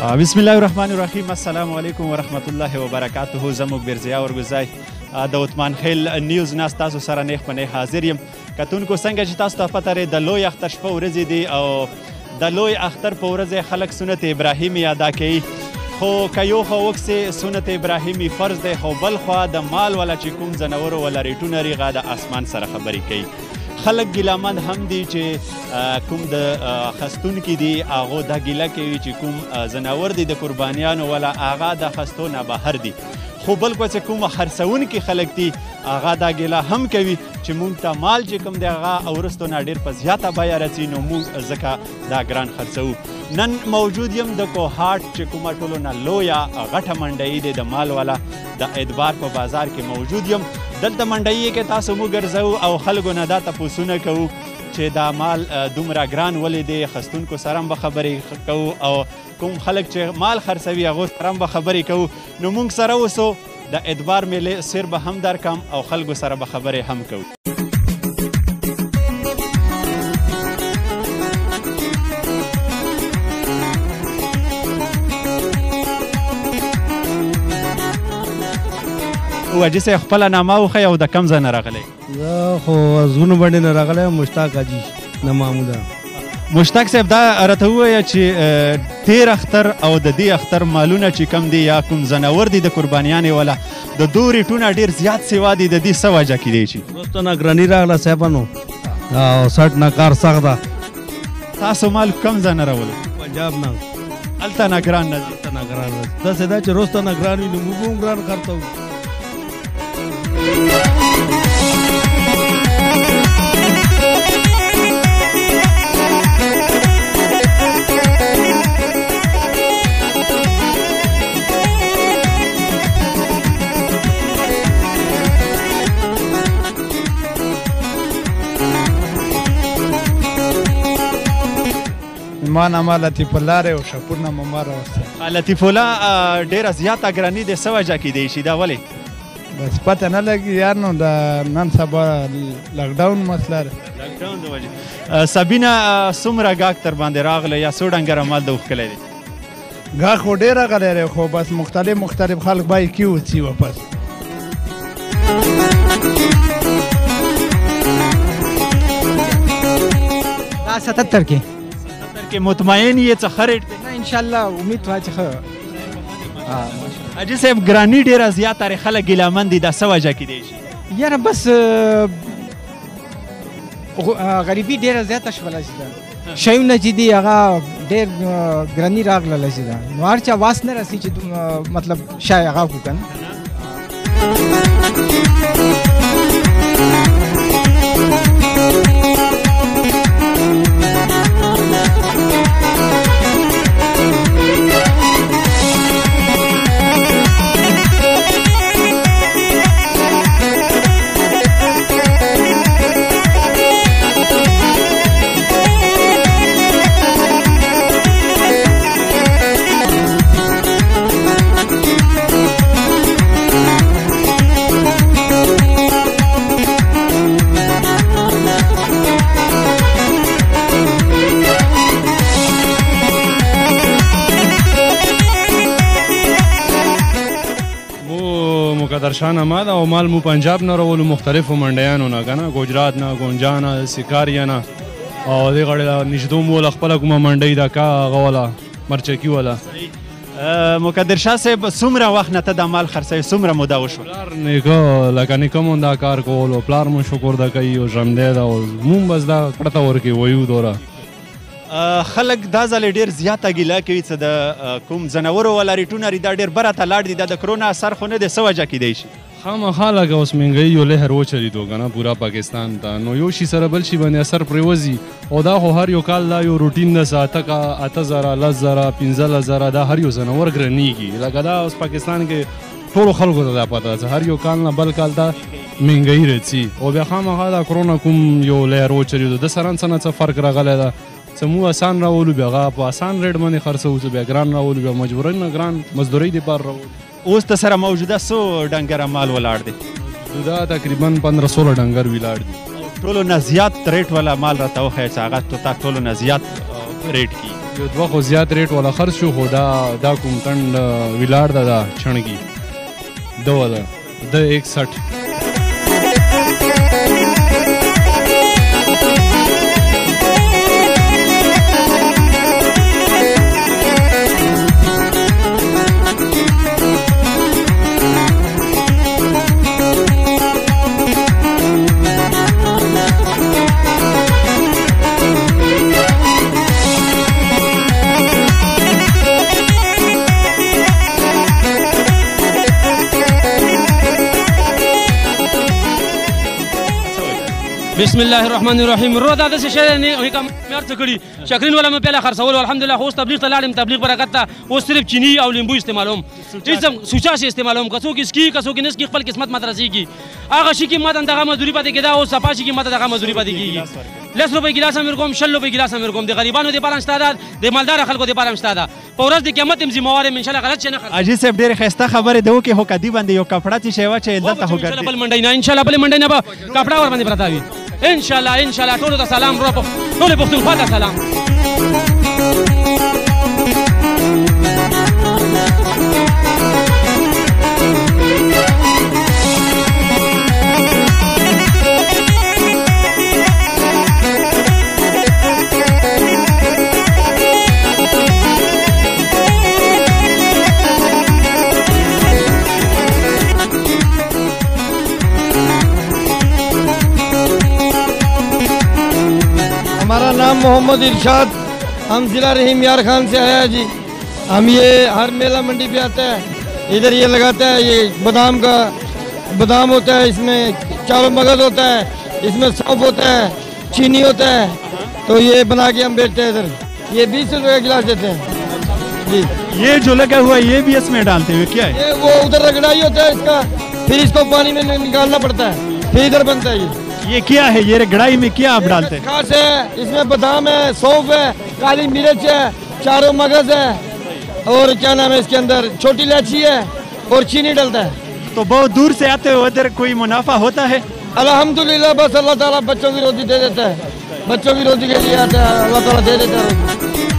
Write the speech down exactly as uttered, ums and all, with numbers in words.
بسم الله الرحمن الرحیم. السلام علیکم ورحمت الله وبرکاته. زموږ بیرزیا ورګزای د عثمان خیل نیوز نه تاسو سره نیغ په نیغ حاضر یم. کتونکو څنګه چې تاسو ته پته لرئ د لوی اختر شپه ورځې دي او د لوی اختر په ورځ خلک سنت ابراهیمي ادا کوي، خو که یو خوا وکسې سنت ابراهیمي فرض دی، خو بل خوا د مال والا چې کوم ځناورو والا ریټونه ریغه د اسمان سره خبرې کوي. خلک ګیلهمند هم دي چې کوم د خستونکي دي هغو دا ګیله کوي چې کوم ځناور دي د قربانیانو والا هغه د خستو نه بهر دي، خو بل کوڅه کوم خرڅونکي خلک دي هغه دا ګیله هم کوي چې مونږ ته مال چې کوم دی هغه وروستو نه ډېر په زیاته بیه راځي، نو مونږ ځکه دا ګران خرڅوو. نن موجود یم د کوهاټ چې کومه ټولو نه لویه غټه منډیي دی د مال والا د اعتبار په بازار کې موجود یم. دلته منډیي کې تاسو موږ ګرځو او خلکو نه دا تپوسونه کوو چې دا مال دومره ګران ولې دی، خستونکو سره هم به خبرې کوو او کوم خلک چې مال خرڅوي هغو سره هم به خبرې کوو. نو موږ سره اوسو د اعتبار میلې سیر به هم درکم او خلکو سره به خبرې هم کوو. حاجي صاحب خپله نامه وښیه او د کوم ځای نه راغلی؟ زه خو زغونو بڼې نه راغلی یم، مشتاق حاجي نه معموله. مشتاق صاحب دا راته ووایه چې تیر اختر او د دې اختر مالونه چې کم دي یا کوم ځناور دي د قربانیانې والا د دو ریټونه ډېر زیات سیوا دي، د دې څه وجه کیدی شي؟ وروسته نه ګراني راغله صاحبانو او سټ نه کار سخت ده. تاسو مال کوم ځای نه راولو؟ پنجاب نه. هلته نه ګران نه ځي؟ هلته نه ګران نه ځي. داسې ده چې وروسته نه ګران وي نو موږ هم ګران خرڅوو. ما نامه لطیف الله دی او شاپور نه مما راوستی. لطیف الله ډېره زیاته ګراني د څه وجه کیدی شي دا ولې؟ بس پته نه لګي یار، نو د نن سبا لاکډاون مسله ده. لاکډاون د وجې. سبینه څومره ګاک تر باندې راغلی یا څو ډنګره مال د اوښکلی دی؟ ګاک خو ډېر راغلی دی، خو بس مختلف مختلف خلک باید کی وڅي واپس. دا ستتر کې ستتر کې مطمئن یې څه ښه ریټ دی؟ نه انشاءالله امید وایي چې ښه. حاجي صاحب ګراني ډېره زیاته دی، خلک ګیلهمند دي، دا څه وجه کیدی شي؟ یاره بس غریبي ډېره زیاته شوله چې ده، شیونه چې دي هغه ډېر ګراني راغلله چې ده، نو هر چا واس نه رسي چې مطلب شای هغه وکړو که نه. درشان ما ده او مال مو پنجاب نه راولو، مختلفو منډیانو نه که نه، ګجرات نه، ګونجا نه، سیکاریا نه او دې غړې نږدې مو وله خپله کومه منډۍ ده که هغه وله مرچکي وله. مقدر شاه صاحب څومره وخت نه ته دا مال خرڅوي، څومره موده وشوه؟ پلار نیکه لکه نیکه مون دا کار کول او پلار مون شکر ده کوي او ژوندی ده او مونږ بس دا کړه ته ورکوي ویو دوره. خلک دا ځلې ډېر زیاته ګیله کوي چې د کوم ځناورو والا ریټونه دي دا ډېر بره ته لاړ دي، دا د کرونا اثر خو نه دی، څه وجه کیدی شي؟ خامخا لکه اوس مهنګایي یو لهر وچلېدو که نه پوره پاکستان ته، نو یو شي سره بل شي باندې اثر پرې وځي او دا خو هر یو کال دا یو روټین ده چې اته اته زره لس زره پنځلس زره دا هر یو ځناور ګرانېږي. لکه دا اوس پاکستان کې ټولو خلکو ته دا پته ده چې هر یو کال نه بل کال دا مهنګایي راځي او بیا خامخا دا کرونا کوم یو لهر وچلېدو د سره څه نه څه فرق راغلی ده چې موږ اسان راولو بیا هغه په اسان ریټ باندې خرڅوو، چې بیا ګران راولو بیا مجبورۍ نه ګران مزدورۍ دپاره راولو. اوس ته سره موجوده څو ډنګره مال ولاړ دی؟ موجوده تقریبا پندرہ سوله ډنګر ولاړ دي. ټولو نه زیات ریټ والا مال راته وښیه چې هغه تا ټولو نه زیات रेट की یو دوه خو زیات ریټ ولا خرڅ شو خو دا دا کوم تند ویلاړ ده دا چڼګي ده ولا د اکسठ بسم الله الرحمن الرحیم رو دا داسې شی نه کوم معیار څه کړي شکرین ولا مې پهله خرڅول الحمدلله خو اوس تبلیغ ته لاړم تبلیغ برکت ته اوس صرف چینی او لیمبو استعمالوم هیڅ سوچا شي استعمالوم کڅو کې سکی کڅو کې نسکی خپل قسمت مت رسیږي هغه شي کې ماته دغه مزدوري پاتې کېدا او صفا شي کې ماته دغه مزدوري پاتې کېږي لس روپۍ ګلاس امر کوم شل روپۍ ګلاس امر کوم د غریبانو د پاره شته د مالدار خلکو د پاره شته په ورځ د قیامت هم ذمہوار ان شاء الله غلط شي نه اجي صاحب ډېر خسته خبره ده کې هو کدی باندې یو کپڑا چې شیوا چې دلته هو ګرځي بل منډي نه ان شاء الله بل منډي نه به کپڑا ور باندې پراته وي ان شاء الله ان شاء الله ټول ته سلام رو ټول پښتونخوا ته سلام हमारा नाम मोहम्मद इरशाद, हम ज़िला रहीम यार खान से आया जी। हम ये हर मेला मंडी पे आता है, इधर ये लगाता है, ये बादाम का बादाम होता है, इसमें चारों मगज होता है, इसमें सौंफ होता है, चीनी होता है, तो ये बना के हम बेचते हैं इधर। ये बीस रुपये का गिलास देते हैं जी। ये जो लगा हुआ है ये भी इसमें डालते हुए क्या है? ये वो उधर रगड़ाई होता है इसका, फिर इसको पानी में निकालना पड़ता है, फिर इधर बनता है ये। ये क्या है? ये गड़ाई में क्या आप डालते हैं? खास है, इसमें बादाम है, सौंफ है, काली मिर्च है, चारों मगज है और क्या नाम है इसके अंदर छोटी इलायची है और चीनी डलता है। तो बहुत दूर से आते हो, उधर कोई मुनाफा होता है? अल्हम्दुलिल्लाह, बस अल्लाह ताला बच्चों की रोटी दे देता है, बच्चों की रोटी के लिए आता है, अल्लाह ताला दे देता है।